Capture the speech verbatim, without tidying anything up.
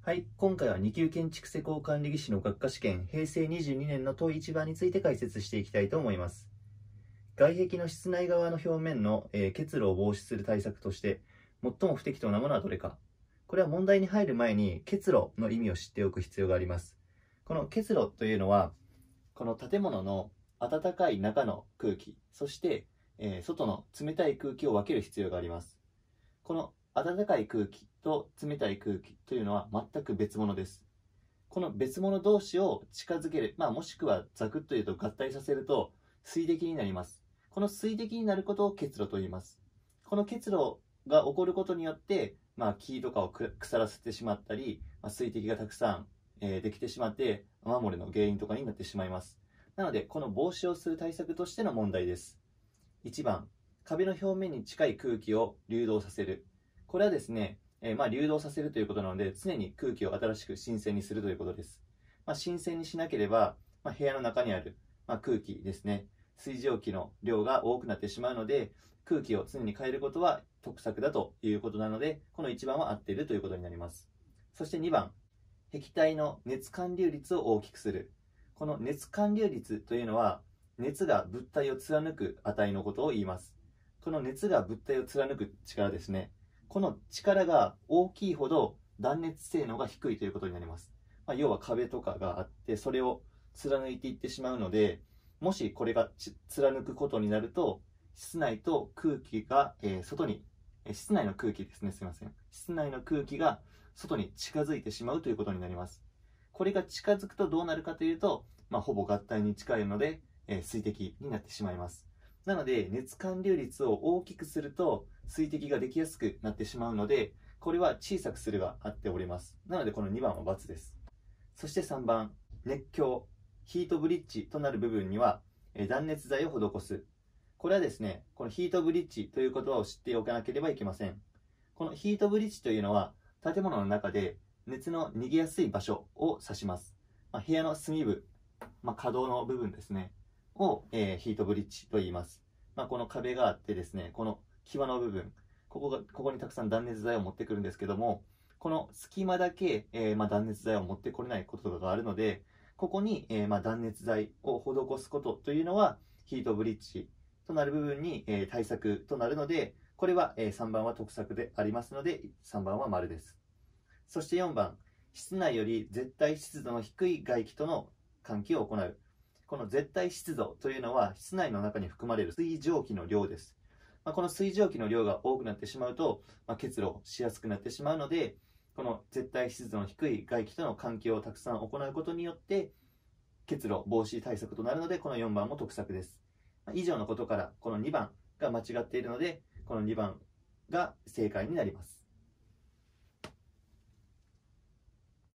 はい、今回はに級建築施工管理技師の学科試験へいせいにじゅうにねんの問いいちばんについて解説していきたいと思います。外壁の室内側の表面の、えー結露を防止する対策として最も不適当なものはどれか。これは問題に入る前に結露の意味を知っておく必要があります。この結露というのはこの建物の暖かい中の空気、そして、えー外の冷たい空気を分ける必要があります。この暖かい空気と冷たい空気というのは全く別物です。この別物同士を近づける、まあ、もしくはザクッと言うと合体させると水滴になります。この水滴になることを結露と言います。この結露が起こることによって、まあ、木とかを腐らせてしまったり、まあ、水滴がたくさん、えーできてしまって雨漏れの原因とかになってしまいます。なのでこの防止をする対策としての問題です。いちばん、壁の表面に近い空気を流動させる。これはですね、えーまあ、流動させるということなので、常に空気を新しく新鮮にするということです。まあ、新鮮にしなければ、まあ、部屋の中にある、まあ、空気ですね、水蒸気の量が多くなってしまうので、空気を常に変えることは得策だということなので、このいちばんは合っているということになります。そしてにばん、壁体の熱還流率を大きくする。この熱還流率というのは、熱が物体を貫く値のことを言います。この熱が物体を貫く力ですね。この力が大きいほど断熱性能が低いということになります。まあ、要は壁とかがあって、それを貫いていってしまうので、もしこれが貫くことになると、室内と空気が、えー外に、えー室内の空気ですね、すいません。室内の空気が外に近づいてしまうということになります。これが近づくとどうなるかというと、まあ、ほぼ合体に近いので、えー水滴になってしまいます。なので熱還流率を大きくすると水滴ができやすくなってしまうので、これは小さくするがあっております。なのでこのにばんは×です。そしてさんばん、熱強、ヒートブリッジとなる部分にはえー断熱材を施す。これはですね、このヒートブリッジという言葉を知っておかなければいけません。このヒートブリッジというのは建物の中で熱の逃げやすい場所を指します。まあ、部屋の隅部、まあ、可動の部分ですね、を、えーヒートブリッジと言います。まあ、この壁があってですね、この際の部分、ここが、ここにたくさん断熱材を持ってくるんですけども、この隙間だけ、えーまあ、断熱材を持ってこれないこととかがあるので、ここに、えーまあ、断熱材を施すことというのは、ヒートブリッジとなる部分に、えー対策となるので、これは、えーさんばんは得策でありますので、さんばんは丸です。そしてよんばん、室内より絶対湿度の低い外気との換気を行う。この絶対湿度というのは室内の中に含まれる水蒸気の量です。まあ、この水蒸気の量が多くなってしまうと、まあ、結露しやすくなってしまうので、この絶対湿度の低い外気との換気をたくさん行うことによって結露防止対策となるので、このよんばんも得策です。まあ、以上のことからこのにばんが間違っているので、このにばんが正解になります。